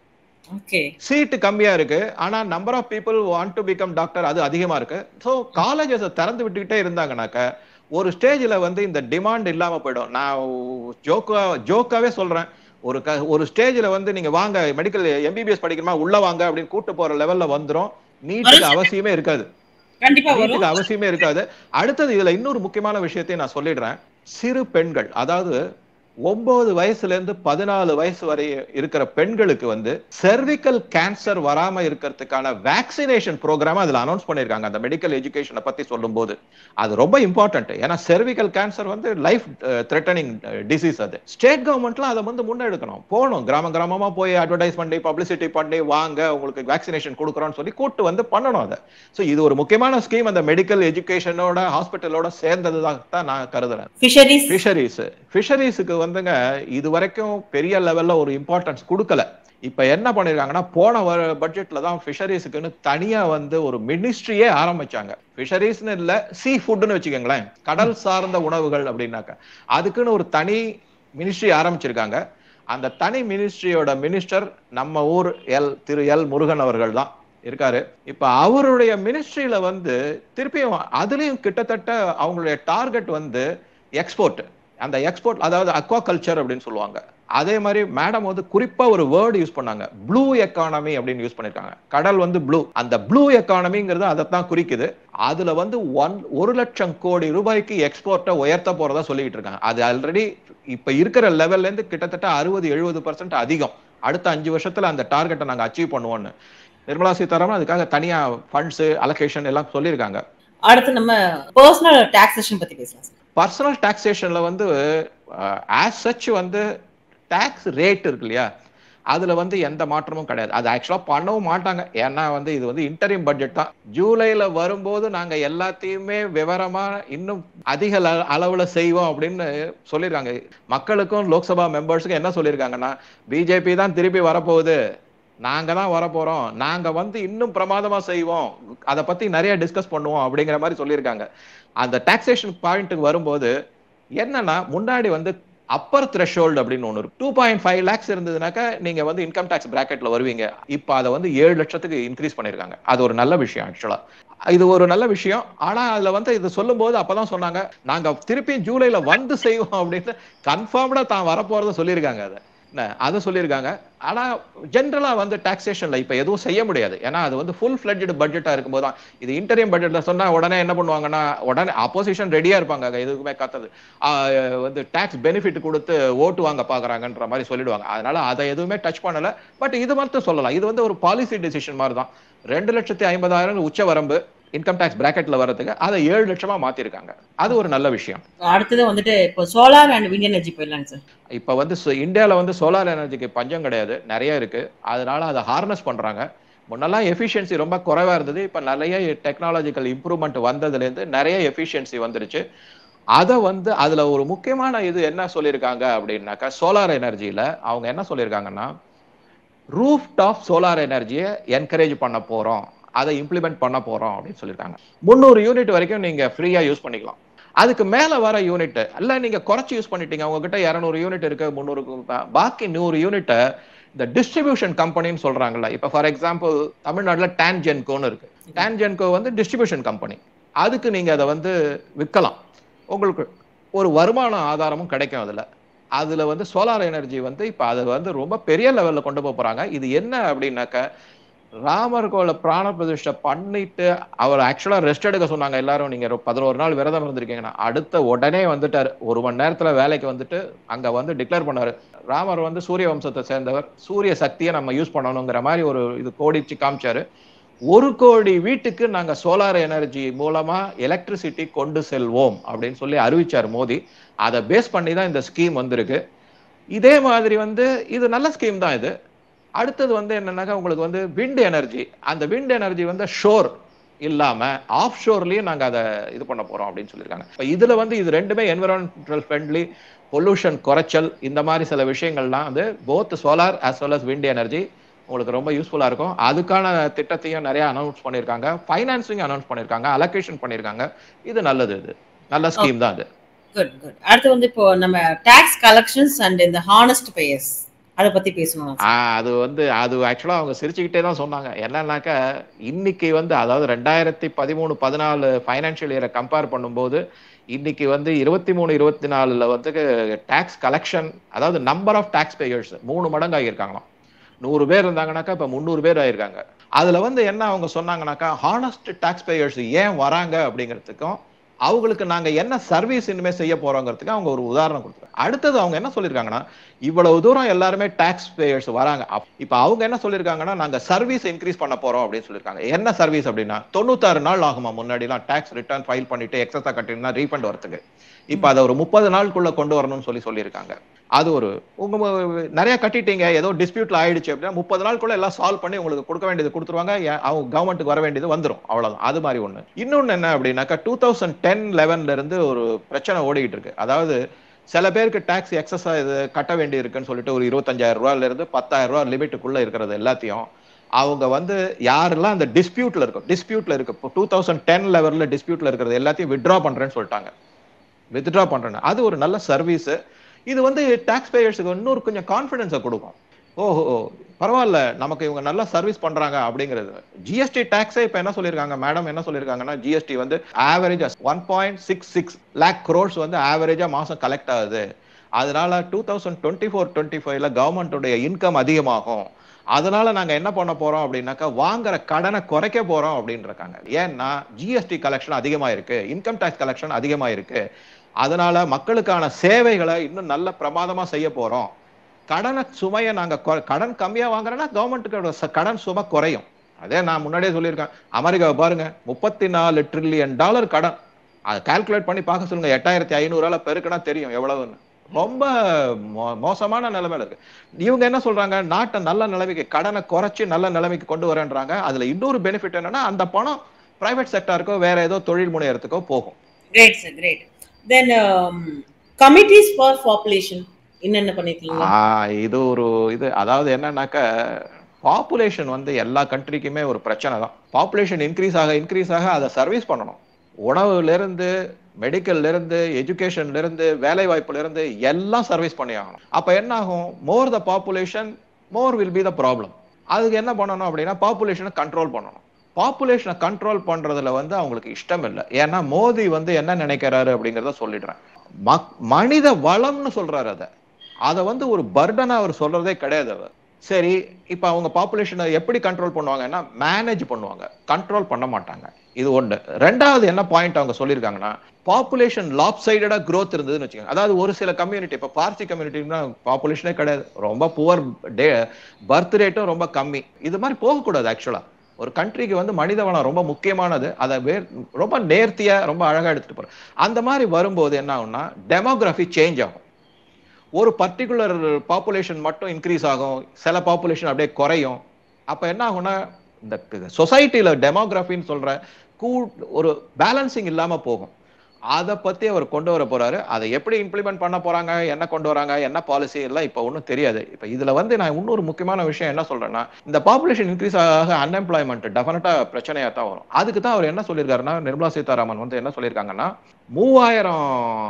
சீட் கம்மியா இருக்கு, ஆனா number of people want to become doctor அது அதிகமா இருக்கு. சோ காலேஜஸ் திறந்து விட்டுக்கிட்டே இருந்தாங்கன்னாக்க ஒரு ஸ்டேஜ்ல வந்து இந்த டிமாண்ட் இல்லாம போயிடும். நான் ஜோக்கா ஜோக்காவே சொல்றேன், ஒரு ஒரு ஸ்டேஜ்ல வந்து நீங்க வாங்க மெடிக்கல் எம்பிபிஎஸ் படிக்கணுமா உள்ள வாங்க அப்படின்னு கூட்டு போற லெவல்ல வந்துரும். நீட்டுக்கு அவசியமே இருக்காது, நீட்டுக்கு அவசியமே இருக்காது. அடுத்தது இதுல இன்னொரு முக்கியமான விஷயத்தையும் நான் சொல்லிடுறேன். சிறு பெண்கள், அதாவது ஒன்பது வயசுல இருந்து பதினாலு வயசு வரை இருக்கிற பெண்களுக்கு வந்து செர்விக்கல் கேன்சர் வராம இருக்கிறதுக்கான வேக்சினேஷன் ப்ரோக்ராம் அதுல அனௌன்ஸ் பண்ணிருக்காங்க. அந்த மெடிக்கல் எஜுகேஷனை பத்தி சொல்லும் போது அது ரொம்ப இம்பார்ட்டன்ட். ஏன்னா செர்விக்கல் கேன்சர் வந்து லைஃப் த்ரெட்டனிங் டிசீஸ். அது ஸ்டேட் கவர்மெண்ட்லாம் அதை வந்து முன்னெடுக்கணும், போகணும், கிராம கிராமமா போய் அட்வர்டைஸ் பண்ணி பப்ளிசிட்டி பண்ணி வாங்க உங்களுக்கு வேக்சினேஷன் கொடுக்குறோம்னு சொல்லி கூட்டு வந்து பண்ணணும் அதை. ஸோ இது ஒரு முக்கியமான ஸ்கீம், அந்த மெடிக்கல் எஜுகேஷனோட ஹாஸ்பிட்டலோட சேர்ந்ததுதான் தான் நான் கருதுறேன். ஃபிஷரிஸ் ஃபிஷரிஸுக்கு வந்துங்க இது வரைக்கும் பெரிய லெவல்ல ஒரு இம்பார்ட்டன்ஸ் கொடுக்கல. இப்ப என்ன பண்ணிருக்காங்கன்னா, போன பட்ஜெட்ல தான் ஃபிஷரிஸ்க்குன்னு தனியா வந்து ஒரு மினிஸ்ட்ரியே ஆரம்பிச்சாங்க. ஃபிஷரிஸ்னு இல்ல, சீ ஃபுட்னு வச்சுக்கோங்களேன், கடல் சார்ந்த உணவுகள் அப்படின்னாக்க அதுக்குன்னு ஒரு தனி மினிஸ்ட்ரி ஆரம்பிச்சிருக்காங்க. அந்த தனி மினிஸ்ட்ரியோட மினிஸ்டர் நம்ம ஊர் எல் திரு எல் முருகன் அவர்கள் தான் இருக்காரு. இப்ப அவருடைய மினிஸ்ட்ரியில வந்து திருப்பியும் அதுலயும் கிட்டத்தட்ட அவங்களுடைய டார்கெட் வந்து எக்ஸ்போர்ட். அந்த எக்ஸ்போர்ட் அதாவது அக்வா கல்ச்சர் அப்படின்னு சொல்லுவாங்க. அதே மாதிரி மேடம் வந்து குறிப்பா ஒரு வேர்டு யூஸ் பண்ணாங்க, ப்ளூ எக்கானமி அப்படின்னு யூஸ் பண்ணிருக்காங்க. கடல் வந்து ப்ளூ, அந்த ப்ளூ எக்கானமிங்கிறது அதைத்தான் குறிக்குது. அதுல வந்து ஒன் ஒரு லட்சம் கோடி ரூபாய்க்கு எக்ஸ்போர்ட்டை உயர்த்த போறதா சொல்லிட்டு இருக்காங்க. அது ஆல்ரெடி இப்ப இருக்கிற லெவல்ல இருந்து கிட்டத்தட்ட அறுபது எழுபது பர்சன்ட் அதிகம். அடுத்த அஞ்சு வருஷத்துல அந்த டார்கெட்டை நாங்க அச்சீவ் பண்ணுவோம்னு நிர்மலா சீதாராமன் அதுக்காக தனியா ஃபண்ட்ஸ் அலோகேஷன் எல்லாம் சொல்லியிருக்காங்க. அடுத்து நம்ம பர்சனல் டாக்ஸேஷன் பத்தி பேசலாம். பர்சனல் டாக்ஸேஷன்ல வந்து ஆஸ் சச் வந்து டாக்ஸ் ரேட் இருக்கு இல்லையா, அதுல வந்து எந்த மாற்றமும் கிடையாது. அது ஆக்சுவலா பண்ணவும் மாட்டாங்க. ஏன்னா வந்து இது வந்து இன்டரிம் பட்ஜெட் தான். ஜூலைல வரும்போது நாங்க எல்லாத்தையுமே விவரமா இன்னும் அதிக அளவுல செய்வோம் அப்படின்னு சொல்லிருக்காங்க. மக்களுக்கும் லோக்சபா மெம்பர்ஸுக்கும் என்ன சொல்லியிருக்காங்கன்னா, பிஜேபி தான் திருப்பி வரப்போகுது, நாங்க தான் வரப்போறோம், நாங்க வந்து இன்னும் பிரமாதமா செய்வோம், அதை பத்தி நிறைய டிஸ்கஸ் பண்ணுவோம் அப்படிங்கிற மாதிரி சொல்லியிருக்காங்க. அந்த டாக்ஸேஷன் பாயிண்ட்டுக்கு வரும்போது என்னன்னா, முன்னாடி வந்து அப்பர் த்ரெஷோல்டு அப்படின்னு ஒன்று இருக்கு. டூ பாயிண்ட் ஃபைவ் லேக்ஸ் இருந்ததுனாக்கா நீங்க வந்து இன்கம் டேக்ஸ் பிராக்கெட்ல வருவீங்க. இப்போ அதை வந்து ஏழு லட்சத்துக்கு இன்க்ரீஸ் பண்ணிருக்காங்க. அது ஒரு நல்ல விஷயம். ஆக்சுவலா இது ஒரு நல்ல விஷயம். ஆனா அதுல வந்து இது சொல்லும் போது அப்பதான் சொன்னாங்க, நாங்க திருப்பி ஜூலைல வந்து செய்வோம் அப்படின்னு கன்ஃபார்ம்டா தான் வரப்போறத சொல்லியிருக்காங்க. அதை அதை சொல்லியிருக்காங்க. ஆனா ஜென்ரலா வந்து டாக்ஸேஷன்ல இப்ப எதுவும் செய்ய முடியாது. ஏன்னா அது வந்து ஃபுல் ஃபிளட்ஜ்டு பட்ஜெட்டா இருக்கும்போது தான். இது இன்டரியம் பட்ஜெட்ல சொன்னா உடனே என்ன பண்ணுவாங்கன்னா, உடனே அப்போசிஷன் ரெடியா இருப்பாங்க எதுக்குமே கத்தது வந்து டாக்ஸ் பெனிஃபிட் கொடுத்து ஓட்டு வாங்க பாக்குறாங்கன்ற மாதிரி சொல்லிடுவாங்க. அதனால அதை எதுவுமே டச் பண்ணல. பட் இது மட்டும் சொல்லலாம், இது வந்து ஒரு பாலிசி டிசிஷன் மாதிரி தான். ரெண்டு லட்சத்தி ஐம்பதாயிரம் உச்ச வரம்பு இன்கம் டாக்ஸ் பிராக்கெட்ல வரதுக்கு அதை ஏழு லட்சமா மாத்திருக்காங்க. அது ஒரு நல்ல விஷயம். அடுத்தது வந்துட்டு இப்போ சோலார் அண்ட் விண்ட் எனர்ஜி போயிடலாங்க சார். இப்ப வந்து இந்தியால வந்து சோலார் எனர்ஜிக்கு பஞ்சம் கிடையாது, நிறைய இருக்கு. அதனால அதை ஹார்னஸ் பண்றாங்க. முன்னெல்லாம் எஃபிஷியன்சி ரொம்ப குறைவா இருந்தது. இப்ப நிறைய டெக்னாலஜிக்கல் இம்ப்ரூவ்மெண்ட் வந்ததுல இருந்து நிறைய எஃபிஷியன்சி வந்துருச்சு. அதை வந்து அதுல ஒரு முக்கியமான இது என்ன சொல்லியிருக்காங்க அப்படின்னாக்கா, சோலார் எனர்ஜியில அவங்க என்ன சொல்லியிருக்காங்கன்னா, ரூஃப் டாப் சோலார் எனர்ஜியை என்கரேஜ் பண்ண போறோம், அதை இம்ப்ளிமெண்ட் பண்ண போறோம் அப்படின்னு சொல்லியிருக்காங்க. முந்நூறு யூனிட் வரைக்கும் நீங்க ஃப்ரீயா யூஸ் பண்ணிக்கலாம். அதுக்கு மேல வர யூனிட் இல்ல நீங்க குறைச்சு யூஸ் பண்ணிட்டீங்க, உங்ககிட்ட இருநூறு யூனிட் இருக்கு, முந்நூறு பாக்கி நூறு யூனிட்டை இந்த டிஸ்ட்ரிபியூஷன் கம்பெனின்னு சொல்றாங்கல்ல. இப்ப ஃபார் எக்ஸாம்பிள் தமிழ்நாடுல டான்ஜென்கோன்னு இருக்கு. டான்ஜென்கோ வந்து டிஸ்ட்ரிபியூஷன் கம்பெனி. அதுக்கு நீங்க அதை வந்து விற்கலாம். உங்களுக்கு ஒரு வருமான ஆதாரமும் கிடைக்கும். அதுல அதுல வந்து சோலார் எனர்ஜி வந்து இப்ப அது வந்து ரொம்ப பெரிய லெவல்ல கொண்டு போக போறாங்க. இது என்ன அப்படின்னாக்க, ராமர் கோவில பிராண பிரதிஷ்டை பண்ணிட்டு அவர் ஆக்சுவலா ரெஸ்ட் எடுக்க சொன்னாங்க எல்லாரும். நீங்க பதினோரு நாள் விரதம் இருந்திருக்கீங்கன்னா அடுத்த உடனே வந்துட்டாரு. ஒரு மணி நேரத்துல வேலைக்கு வந்துட்டு அங்க வந்து டிக்ளேர் பண்ணாரு, ராமர் வந்து சூரிய வம்சத்தை சேர்ந்தவர், சூரிய சக்தியை நம்ம யூஸ் பண்ணணுங்கிற மாதிரி ஒரு இது கோடிச்சு காமிச்சாரு. ஒரு கோடி வீட்டுக்கு நாங்க சோலார் எனர்ஜி மூலமா எலக்ட்ரிசிட்டி கொண்டு செல்வோம் அப்படின்னு சொல்லி அறிவிச்சார் மோடி. அதை பேஸ் பண்ணி தான் இந்த ஸ்கீம் வந்திருக்கு. இதே மாதிரி வந்து இது நல்ல ஸ்கீம் தான். இது அடுத்தது வந்து என்னன்னாக்கா, உங்களுக்கு வந்து விண்ட் எனர்ஜி, அந்த விண்ட் எனர்ஜி வந்து ஷோர் இல்லாம ஆஃப் ஷோர்லயும் நாங்க அதை இது பண்ண போறோம் அப்படின்னு சொல்லியிருக்காங்க. இப்ப இதுல வந்து இது ரெண்டுமே என்விரான்மெண்டல் ஃப்ரெண்ட்லி, பொல்யூஷன் குறைச்சல், இந்த மாதிரி சில விஷயங்கள்லாம் வந்து both solar as well as wind energy உங்களுக்கு ரொம்ப யூஸ்ஃபுல்லா இருக்கும். அதுக்கான திட்டத்தையும் நிறைய அனௌன்ஸ் பண்ணியிருக்காங்க, ஃபைனான்சிங் அனௌன்ஸ் பண்ணியிருக்காங்க, அலோகேஷன் பண்ணியிருக்காங்க. இது நல்லது, இது நல்ல ஸ்கீம் தான் இது. Good good. அடுத்து வந்து இப்போ நம்ம டாக்ஸ் கலெக்ஷன்ஸ் அண்ட் இந்த ஹானஸ்ட் பேயர்ஸ் அதை பத்தி பேசணும். அது வந்து அது ஆக்சுவலா அவங்க சிரிச்சுக்கிட்டே தான் சொன்னாங்க. என்னன்னாக்கா, இன்னைக்கு வந்து அதாவது ரெண்டாயிரத்தி பதிமூணு பதினாலு ஃபைனான்சியல் இயரை கம்பேர் பண்ணும்போது இன்னைக்கு வந்து இருபத்தி மூணு இருபத்தி நாலுல வந்து டாக்ஸ் கலெக்ஷன், அதாவது நம்பர் ஆஃப் டாக்ஸ் பேயர்ஸ் மூணு மடங்கு ஆகியிருக்காங்களாம். நூறு பேர் இருந்தாங்கன்னாக்கா இப்ப முந்நூறு பேர் ஆயிருக்காங்க. அதுல வந்து என்ன அவங்க சொன்னாங்கன்னாக்கா, ஹானஸ்ட் டாக்ஸ் பேயர்ஸ் ஏன் வராங்க அப்படிங்கிறதுக்கும் அவங்களுக்கு நாங்க என்ன சர்வீஸ் இனிமே செய்ய போறோங்கிறதுக்கு அவங்க ஒரு உதாரணம் கொடுத்தாங்க. அடுத்தது அவங்க என்ன சொல்லியிருக்காங்கன்னா, இவ்வளவு தூரம் எல்லாருமே டாக்ஸ் பேயர்ஸ் வராங்க, இப்ப அவங்க என்ன சொல்லியிருக்காங்கன்னா, நாங்க சர்வீஸ் இன்க்ரீஸ் பண்ண போறோம் அப்படின்னு சொல்லியிருக்காங்க. என்ன சர்வீஸ் அப்படின்னா, தொண்ணூத்தாறு நாள் ஆகுமா முன்னாடி எல்லாம் டாக்ஸ் ரிட்டர்ன் ஃபைல் பண்ணிட்டு எக்ஸஸா கட்டினா ரீஃபண்ட் வரதுக்கு. இப்ப அதை ஒரு முப்பது நாளுக்குள்ள கொண்டு வரணும்னு சொல்லி சொல்லியிருக்காங்க. அது ஒரு உங்க நிறைய கட்டிட்டீங்க, ஏதோ டிஸ்பியூட்ல ஆயிடுச்சு அப்படின்னா முப்பது நாளுக்குள்ள எல்லாம் சால்வ் பண்ணி உங்களுக்கு கொடுக்க வேண்டியது கொடுத்துருவாங்க, அவங்க கவர்மெண்ட்டுக்கு வர வேண்டியது வந்துடும், அவ்வளவுதான். அது மாதிரி ஒண்ணு. இன்னொன்னு என்ன அப்படின்னாக்கா, டூ தௌசண்ட் டென் லெவன்ல இருந்து ஒரு பிரச்சனை ஓடிக்கிட்டு இருக்கு. அதாவது சில பேருக்கு டாக்ஸ் எக்ஸஸா இது கட்ட வேண்டி இருக்குன்னு சொல்லிட்டு ஒரு இருபத்தஞ்சாயிரம் ரூபாயில இருந்து பத்தாயிரம் ரூபாய் லிமிட்டுக்குள்ள இருக்கிறது எல்லாத்தையும் அவங்க வந்து யாரெல்லாம் அந்த டிஸ்பியூட்ல இருக்கும் டிஸ்பியூட்ல இருக்கு இப்போ டூ தௌசண்ட் டென் லெவல்ல டிஸ்பியூட்ல இருக்கிறது எல்லாத்தையும் வித்ட்ரா பண்றேன்னு சொல்லிட்டாங்க. வித்ட்ரா பண்றேன்னு அது ஒரு நல்ல சர்வீஸ். இது வந்து டாக்ஸ் பேயர்ஸுக்கு இன்னொரு கொஞ்சம் கான்ஃபிடன்ஸை கொடுக்கும். ஓஹோ பரவாயில்ல, நமக்கு இவங்க நல்லா சர்வீஸ் பண்றாங்க அப்படிங்கிறது. ஜிஎஸ்டி டாக்ஸே இப்ப என்ன சொல்லியிருக்காங்க மேடம், என்ன சொல்லியிருக்காங்கன்னா, ஜிஎஸ்டி வந்து ஆவரேஜா one point six six lakh crores வந்து ஆவரேஜா மாசம் கலெக்ட் ஆகுது. அதனால two thousand twenty four twenty ஃபைவ்ல கவர்மெண்ட்டுடைய இன்கம் அதிகமாகும். அதனால நாங்க என்ன பண்ண போறோம் அப்படின்னாக்கா, வாங்குற கடனை குறைக்க போறோம் அப்படின்னு இருக்காங்க. ஏன்னா ஜிஎஸ்டி கலெக்ஷன் அதிகமா இருக்கு, இன்கம் டாக்ஸ் கலெக்ஷன் அதிகமா இருக்கு. அதனால மக்களுக்கான சேவைகளை இன்னும் நல்ல பிரமாதமா செய்ய போறோம். கடனை சுமையை நாங்க கடன் கம்மியா வாங்குறோம்னா கவர்மெண்ட்டுக்கு கடன் சுமை குறையும். அதே நான் முன்னாடியே சொல்லியிருக்கேன், அமெரிக்காவை பாருங்க, முப்பத்தி நாலு ட்ரில்லியன் டாலர் கடன். அதை கால்குலேட் பண்ணி பார்க்க சொல்லுங்க, எட்டாயிரத்தி ஐநூறால பெருக்குனா தெரியும் எவ்வளவுன்னு. ரொம்ப மோசமான நிலைமையில இருக்கு. இவங்க என்ன சொல்றாங்க, நாட்டை நல்ல நிலைமைக்கு கடனை குறைச்சு நல்ல நிலைமைக்கு கொண்டு வரேன்றாங்க. அதுல இன்னொரு பெனிஃபிட் என்னன்னா, அந்த பணம் பிரைவேட் செக்டாருக்கோ வேற ஏதோ தொழில் முனையறதுக்கோ போகும். Great sir, great. Then committees for population என்னென்ன பண்ணிருக்கீங்க? இது ஒரு இது அதாவது என்னன்னாக்க, பாப்புலேஷன் வந்து எல்லா கண்ட்ரிக்குமே ஒரு பிரச்சனை தான். பாப்புலேஷன் இன்க்ரீஸ் ஆக இன்க்ரீஸ் ஆக அதை சர்வீஸ் பண்ணணும். உணவுல இருந்து மெடிக்கல்ல இருந்து எஜுகேஷன்ல இருந்து வேலை வாய்ப்புல இருந்து எல்லாம் சர்வீஸ் பண்ணி ஆகணும். அப்ப என்ன ஆகும்? More the population more will be the problem. அதுக்கு என்ன பண்ணணும் அப்படின்னா பாப்புலேஷனை கண்ட்ரோல் பண்ணணும். பாப்புலேஷனை கண்ட்ரோல் பண்றதுல வந்து அவங்களுக்கு இஷ்டம் இல்லை. ஏன்னா மோடி வந்து என்ன நினைக்கிறாரு அப்படிங்கறத சொல்லிடுறேன். மனித வளம்னு சொல்றாரு. அதை அதை வந்து ஒரு பர்டனா அவர் சொல்றதே கிடையாது. அவர் சரி, இப்ப அவங்க பாப்புலேஷனை எப்படி கண்ட்ரோல் பண்ணுவாங்கன்னா மேனேஜ் பண்ணுவாங்க, கண்ட்ரோல் பண்ண மாட்டாங்க. இது ஒண்ணு. ரெண்டாவது என்ன பாயிண்ட் அவங்க சொல்லியிருக்காங்கன்னா பாப்புலேஷன் லாப் சைடடா growth இருந்ததுன்னு வச்சுக்கோங்க. அதாவது ஒரு சில கம்யூனிட்டி, இப்ப பார்சி கம்யூனிட்டினா பாப்புலேஷனே கிடையாது, ரொம்ப புவர், டே பர்த் ரேட்டும் ரொம்ப கம்மி. இது மாதிரி போகக்கூடாது. ஆக்சுவலா ஒரு கண்ட்ரிக்கு வந்து மனித வளம் ரொம்ப முக்கியமானது. அதை ரொம்ப நேர்த்தியா ரொம்ப அழகா எடுத்துட்டு போறோம். அந்த மாதிரி வரும்போது என்ன ஆகும்னா டெமோகிராஃபி சேஞ்ச் ஆகும். ஒரு பர்டிகுலர் பாப்புலேஷன் மட்டும் இன்க்ரீஸ் ஆகும், சில பாப்புலேஷன் அப்படியே குறையும். அப்ப என்ன ஆகும்னா இந்த சொசைட்டில டெமோகிராஃபின்னு சொல்ற கூ ஒரு பேலன்சிங் இல்லாம போகும். அதை பத்தி அவர் கொண்டு வர போறாரு. அதை எப்படி இம்ப்ளிமெண்ட் பண்ண போறாங்க, என்ன கொண்டு வராங்க, என்ன பாலிசி எல்லாம் இப்ப ஒன்றும் தெரியாது. இப்ப இதுல வந்து நான் இன்னொரு முக்கியமான விஷயம் என்ன சொல்றேன்னா, இந்த பாப்புலேஷன் இன்க்ரீஸ் ஆக அன்எம்ப்ளாய்மெண்ட் டெஃபினட்டா பிரச்சனையா தான் வரும். அதுக்கு தான் அவர் என்ன சொல்லியிருக்காருன்னா, நிர்மலா சீதாராமன் வந்து என்ன சொல்லியிருக்காங்கன்னா, மூவாயிரம்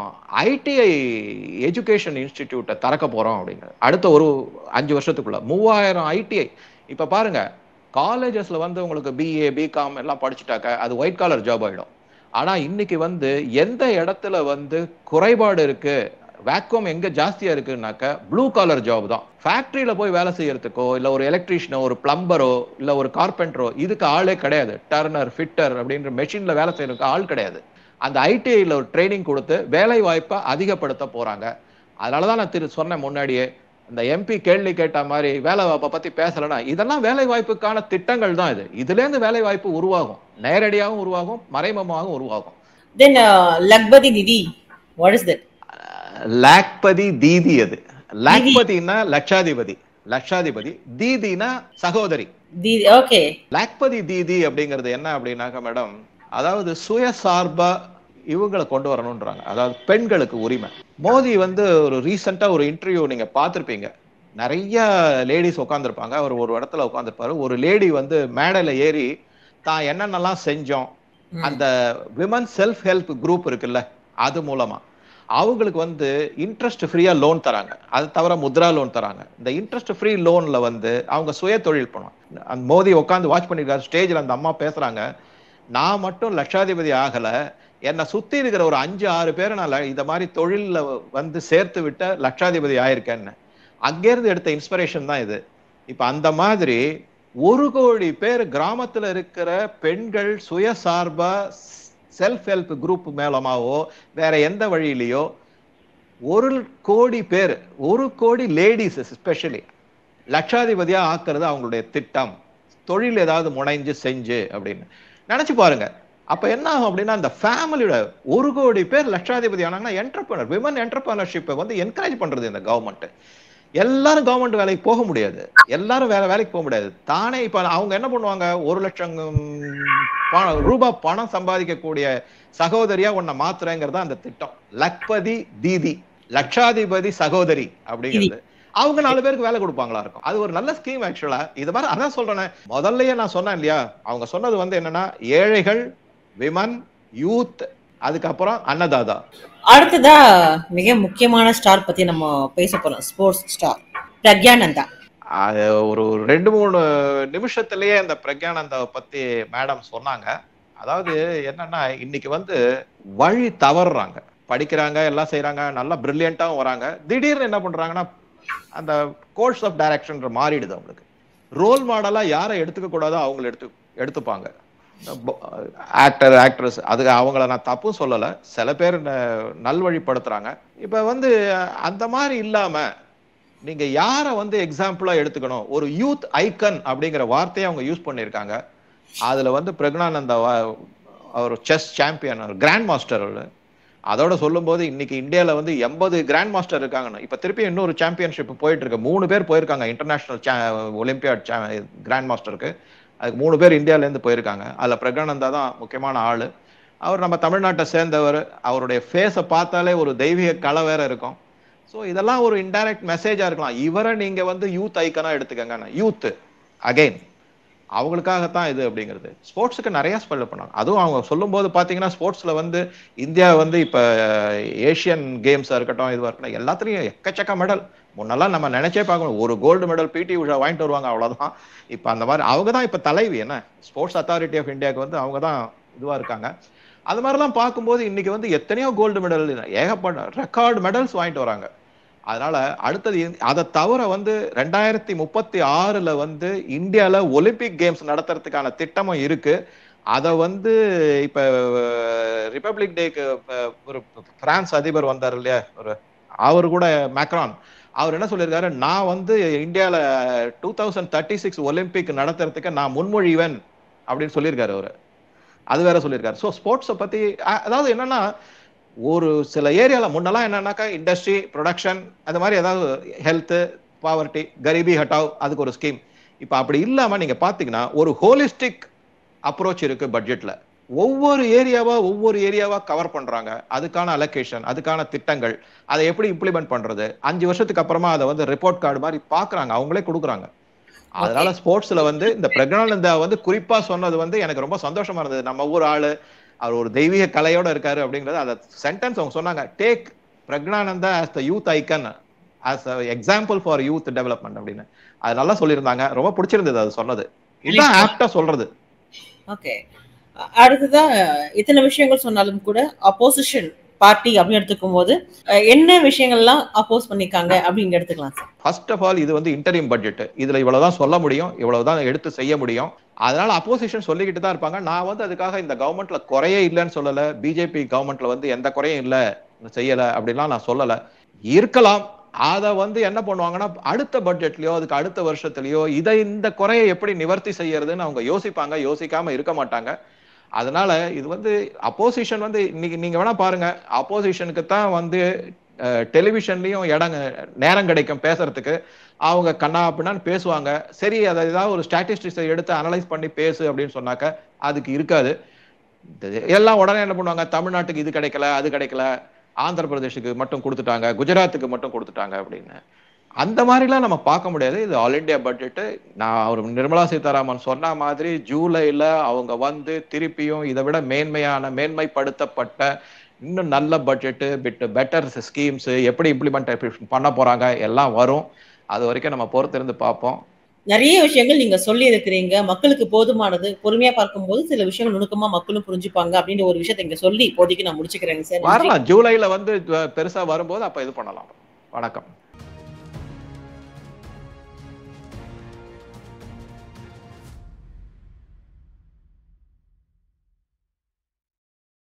ஐடிஐ எஜுகேஷன் இன்ஸ்டிடியூட்டை திறக்க போறோம் அப்படிங்கிற அடுத்த ஒரு அஞ்சு வருஷத்துக்குள்ள மூவாயிரம் ஐடிஐ. இப்ப பாருங்க, காலேஜஸ்ல வந்து உங்களுக்கு பிஏ பிகாம் எல்லாம் படிச்சுட்டாக்க அது ஒயிட் காலர் ஜாப் ஆயிடும். ஆனா இன்னைக்கு வந்து எந்த இடத்துல வந்து குறைபாடு இருக்கு, வேக்கம் எங்க ஜாஸ்தியா இருக்குன்னாக்க ப்ளூ காலர் ஜாப் தான். ஃபேக்டரியில போய் வேலை செய்யறதுக்கோ இல்ல ஒரு எலக்ட்ரீஷியனோ ஒரு பிளம்பரோ இல்ல ஒரு கார்பெண்டரோ இதுக்கு ஆளே கிடையாது. டர்னர் ஃபிட்டர் அப்படின்ற மெஷின்ல வேலை செய்யறதுக்கு ஆள் கிடையாது. அந்த ஐடிஐல ஒரு ட்ரைனிங் கொடுத்து வேலை வாய்ப்பை அதிகப்படுத்த போறாங்க. அதனாலதான் நான் திரு சொன்னேன் முன்னாடியே, இந்த எம்பி கேள்வி கேட்ட மாதிரி வேலை வாய்ப்பை பத்தி பேசலன்னா இதெல்லாம் வேலை வாய்ப்புக்கான திட்டங்கள் தான். இது இதுல இருந்து வேலை வாய்ப்பு உருவாகும், நேரடியாகவும் உருவாகும், மறைமுகமாகவும் உருவாகும். Then uh, Lakpati Didi, what is that? Lakhpati தீதி. அது லாக்பதினா லட்சாதிபதி, லட்சாதிபதி, தீதினா சகோதரி. Didi, okay. லாக்பதி தீதி அப்படிங்கிறது என்ன அப்படின்னாக்க மேடம், அதாவது சுயசார்பா இவங்களை கொண்டு வரணும்ன்றாங்க. அதாவது பெண்களுக்கு உரிமை. மோடி வந்து ஒரு ரீசெண்டா ஒரு இன்டர்வியூ நீங்க பார்த்திருப்பீங்க, நிறைய லேடிஸ் உட்காந்துருப்பாங்க. அவர் ஒரு இடத்துல உட்காந்துருப்பாரு. ஒரு லேடி வந்து மேடையில ஏறி தான் என்னென்னலாம் செஞ்சோம், அந்த விமன் செல்ஃப் ஹெல்ப் குரூப் இருக்குல்ல அது மூலமா அவங்களுக்கு வந்து இன்ட்ரெஸ்ட் ஃப்ரீயா லோன் தராங்க. அது தவிர முத்ரா லோன் தராங்க. இந்த இன்ட்ரெஸ்ட் ஃப்ரீ லோன்ல வந்து அவங்க சுய தொழில் பண்ணுவாங்க. அந்த மோடி உட்காந்து வாட்ச் பண்ணிருக்காரு. ஸ்டேஜ்ல அந்த அம்மா பேசுறாங்க, நான் மட்டும் லட்சாதிபதி ஆகல, என்னை சுத்தி இருக்கிற ஒரு அஞ்சு ஆறு பேரை நான் இந்த மாதிரி தொழில வந்து சேர்த்து விட்ட லட்சாதிபதி ஆயிருக்கேன்னு. அங்கிருந்து எடுத்த இன்ஸ்பிரேஷன் தான் இது. இப்ப அந்த மாதிரி ஒரு கோடி பேர் கிராமத்துல இருக்கிற பெண்கள் சுயசார்பா செல்ஃப் ஹெல்ப் குரூப் மேலமாவோ வேற எந்த வழியிலையோ ஒரு கோடி பேர், ஒரு கோடி லேடிஸ் எஸ்பெஷலி லட்சாதிபதியா ஆக்குறது அவங்களுடைய திட்டம். தொழில் ஏதாவது முனைஞ்சு செஞ்சு அப்படின்னு நினைச்சு பாருங்க. அப்ப என்ன ஆகும் அப்படின்னா, அந்த ஃபேமிலியோட ஒரு கோடி பேர் லட்சாதிபதி ஆனாங்கன்னா என்டர்பிரனர், விமன் என்டர்பிரனர்ஷிப்பை வந்து என்கரேஜ் பண்றது இந்த கவர்மெண்ட். எல்லாரும் கவர்மெண்ட் வேலைக்கு போக முடியாது, எல்லாரும் வேற வேலைக்கு போக முடியாது. தானே இப்ப அவங்க என்ன பண்ணுவாங்க, ஒரு லட்சம் ரூபாய் பணம் சம்பாதிக்கக்கூடிய சகோதரியா உன்னை மாத்துறேங்கிறதா அந்த திட்டம். லக்பதி தீதி, லட்சாதிபதி சகோதரி அப்படிங்கிறது. அவங்க நாலு பேருக்கு வேலை கொடுப்பாங்களா இருக்கும். அது ஒரு நல்ல ஸ்கீம் ஆக்சுவலா. இது மாதிரி அதான் சொல்றேன், முதல்லயே நான் சொன்னேன் இல்லையா, அவங்க சொன்னது வந்து என்னன்னா ஏழைகள், விமன், யூத், அதுக்கப்புறம் அன்னதாதா. அடுத்ததா மிக முக்கியமான ஸ்டார் பத்தி நம்ம பேச போறோம், ஸ்போர்ட்ஸ் ஸ்டார் பிரக்யானந்தா. ஒரு ரெண்டு மூணு நிமிஷத்திலேயே அந்த பிரக்யானந்தாவை பத்தி மேடம் சொன்னாங்க. அதாவது என்னன்னா, இன்னைக்கு வந்து வழி தவறுறாங்க, படிக்கிறாங்க, எல்லாம் செய்யறாங்க, நல்லா பிரில்லியண்டாவும் வராங்க. திடீர்னு என்ன பண்றாங்கன்னா அந்த கோர்ஸ் ஆஃப் டைரக்ஷன் மாறிடுது. அவங்களுக்கு ரோல் மாடலா யாரை எடுத்துக்க கூடாதோ அவங்களை எடுத்து எடுத்துப்பாங்க. ஆக்டர் ஆக்ட்ரஸ், அது அவங்கள நான் தப்பும் சொல்லல, சில பேர் நல்வழிப்படுத்துறாங்க. இப்ப வந்து அந்த மாதிரி இல்லாம நீங்க யார வந்து எக்ஸாம்பிளா எடுத்துக்கணும், ஒரு யூத் ஐக்கன் அப்படிங்கிற வார்த்தையை அவங்க யூஸ் பண்ணிருக்காங்க. அதுல வந்து பிரக்யானந்தா அவர் செஸ் சாம்பியன், கிராண்ட் மாஸ்டர். அதோட சொல்லும் போது இன்னைக்கு இந்தியால வந்து எண்பது கிராண்ட் மாஸ்டர் இருக்காங்க. இப்ப திருப்பி இன்னொரு சாம்பியன்ஷிப் போயிட்டு இருக்கு. மூணு பேர் போயிருக்காங்க இன்டர்நேஷனல் ஒலிம்பியாட் கிராண்ட் மாஸ்டருக்கு. அதுக்கு மூணு பேர் இந்தியால இருந்து போயிருக்காங்க. அதுல பிரக்யானந்தா தான் முக்கியமான ஆளு. அவர் நம்ம தமிழ்நாட்டை சேர்ந்தவர். அவருடைய ஃபேஸை பார்த்தாலே ஒரு தெய்வீக கலை வேற இருக்கும். ஸோ இதெல்லாம் ஒரு இன்டைரக்ட் மெசேஜா இருக்கலாம். இவரை நீங்க வந்து யூத் ஐக்கனா எடுத்துக்கங்க. யூத் அகைன் அவங்களுக்காகத்தான் இது அப்படிங்கிறது. ஸ்போர்ட்ஸுக்கு நிறைய ஸ்பெல் பண்ணாங்க. அதுவும் அவங்க சொல்லும் போது பாத்தீங்கன்னா ஸ்போர்ட்ஸ்ல வந்து இந்தியா வந்து இப்ப ஏசியன் கேம்ஸா இருக்கட்டும், இதுவா இருக்கட்டும், எல்லாத்துலயும் எக்கச்சக்க மெடல். முன்னெல்லாம் நம்ம நினைச்சே பார்க்கணும், ஒரு கோல்டு மெடல் பிடி உஷா வாங்கிட்டு வருவாங்க, அவ்வளவுதான். இப்ப அந்த மாதிரி அவங்க தான் இப்ப தலைவி, என்ன ஸ்போர்ட்ஸ் அத்தாரிட்டி ஆஃப் இந்தியாவுக்கு வந்து அவங்க தான் இதுவா இருக்காங்க. அது மாதிரிலாம் பார்க்கும்போது இன்னைக்கு வந்து எத்தனையோ கோல்டு மெடல், ஏகப்பட்ட ரெக்கார்டு மெடல்ஸ் வாங்கிட்டு வராங்க. அதனால அடுத்தது அதை தவிர வந்து ரெண்டாயிரத்தி முப்பத்தி ஆறுல வந்து இந்தியால ஒலிம்பிக் கேம்ஸ் நடத்துறதுக்கான திட்டமும் இருக்கு. அத வந்து இப்ப ரிபப்ளிக் டேக்கு ஒரு பிரான்ஸ் அதிபர் வந்தார் இல்லையா, ஒரு அவரு கூட மேக்ரான், அவர் என்ன சொல்லியிருக்காரு, நான் வந்து இந்தியால two thousand thirty six Olympic நடத்துறதுக்கு நான் முன்மொழிவேன் அப்படின்னு சொல்லியிருக்காரு அவரு. அது வேற சொல்லியிருக்காரு. ஸோ ஸ்போர்ட்ஸை பத்தி அதாவது என்னன்னா, ஒரு சில ஏரியால முன்னெல்லாம் என்னன்னாக்கா இண்டஸ்ட்ரி, ப்ரொடக்ஷன், அந்த மாதிரி ஏதாவது ஹெல்த், பாவர்ட்டி, கரீபி ஹட்டாவ், அதுக்கு ஒரு ஸ்கீம். இப்ப அப்படி இல்லாம நீங்க பாத்தீங்கன்னா ஒரு ஹோலிஸ்டிக் அப்ரோச் இருக்கு பட்ஜெட்ல. ஒவ்வொரு ஏரியாவா ஒவ்வொரு ஏரியாவா கவர் பண்றாங்க. அதுக்கான அலோகேஷன், அதுக்கான திட்டங்கள், அதை எப்படி இம்ப்ளிமெண்ட் பண்றது, அஞ்சு வருஷத்துக்கு அப்புறமா அதை வந்து ரிப்போர்ட் கார்டு மாதிரி பாக்குறாங்க, அவங்களே கொடுக்குறாங்க. அதனால ஸ்போர்ட்ஸ்ல வந்து இந்த பிரக்னானந்தா வந்து குறிப்பா சொன்னது வந்து எனக்கு ரொம்ப சந்தோஷமா இருந்தது. நம்ம ஊர் ஆளு, அவர் ஒரு தெய்வீக கலையோட இருக்காரு அப்படிங்கறது. அந்த சென்டென்ஸ் அவங்க சொன்னாங்க, take Praggnanandhaa as the youth icon as a example for youth development அப்படின்னு. அது நல்லா சொல்லியிருந்தாங்க, ரொம்ப பிடிச்சிருந்தது அது சொன்னது. இதுதான் ஆப்டா சொல்றது. ஓகே, அடுத்ததான் இத்தனை விஷயங்கள் சொன்னாலும் கூட அப்போசிஷன் பார்ட்டி அப்படின்னு எடுத்துக்கும் போது என்ன விஷயங்கள்லாம் அப்போஸ் பண்ணிருக்காங்க அப்படின்னு எடுத்துக்கலாம் சார். ஃபர்ஸ்ட் ஆஃப் ஆல் இது வந்து இன்டரிம் பட்ஜெட், இதுல இவ்வளவுதான் சொல்ல முடியும், இவ்வளவுதான் எடுத்து செய்ய முடியும். அதனால அப்போசிஷன் சொல்லிக்கிட்டு தான் இருப்பாங்க. நான் வந்து அதுக்காக இந்த கவர்மெண்ட்ல குறையே இல்லைன்னு சொல்லல, பிஜேபி கவர்மெண்ட்ல வந்து எந்த குறையும் இல்ல செய்யல அப்படின்லாம் நான் சொல்லல. இருக்கலாம், அதை வந்து என்ன பண்ணுவாங்கன்னா அடுத்த பட்ஜெட்லயோ அதுக்கு அடுத்த வருஷத்துலயோ இதை இந்த குறையை எப்படி நிவர்த்தி செய்யறதுன்னு அவங்க யோசிப்பாங்க, யோசிக்காம இருக்க மாட்டாங்க. அதனால இது வந்து அப்போசிஷன் வந்து இன்னைக்கு நீங்க வேணா பாருங்க, அப்போசிஷனுக்கு தான் வந்து டெலிவிஷன்லயும் இடம் நேரம் கிடைக்கும் பேசுறதுக்கு. அவங்க கண்ணா அப்படின்னான்னு பேசுவாங்க. சரி, அதை ஏதாவது ஒரு ஸ்டாட்டிஸ்டிக்ஸை எடுத்து அனலைஸ் பண்ணி பேசு அப்படின்னு சொன்னாக்க அதுக்கு இருக்காது. எல்லாம் உடனே என்ன பண்ணுவாங்க, தமிழ்நாட்டுக்கு இது கிடைக்கல, அது கிடைக்கல, ஆந்திர பிரதேஷுக்கு மட்டும் கொடுத்துட்டாங்க, குஜராத்துக்கு மட்டும் கொடுத்துட்டாங்க அப்படின்னு. அந்த மாதிரிலாம் நம்ம பார்க்க முடியாது. இது ஆல் இண்டியா பட்ஜெட். நான் அவர் நிர்மலா சீதாராமன் சொன்ன மாதிரி ஜூலைல அவங்க வந்து திருப்பியும் இதை விட மேன்மையான, மேன்மைப்படுத்தப்பட்ட இன்னும் நல்ல பட்ஜெட், பிட் பெட்டர் ஸ்கீம்ஸ் எப்படி இம்ப்ளிமெண்ட் பண்ண போறாங்க எல்லாம் வரும். அது வரைக்கும் நம்ம பொறுத்திருந்து பார்ப்போம். நிறைய விஷயங்கள் நீங்க சொல்லி இருக்கிறீங்க, மக்களுக்கு போதுமானது. பொறுமையா பார்க்கும்போது சில விஷயங்கள் நுணுக்கமா மக்களும் புரிஞ்சுப்பாங்க அப்படின்ற ஒரு விஷயத்தை இங்க சொல்லி இப்போதைக்கு நான் முடிச்சுக்கிறேங்க சார். வரலாம், ஜூலைல வந்து பெருசா வரும்போது அப்ப இது பண்ணலாம். வணக்கம்.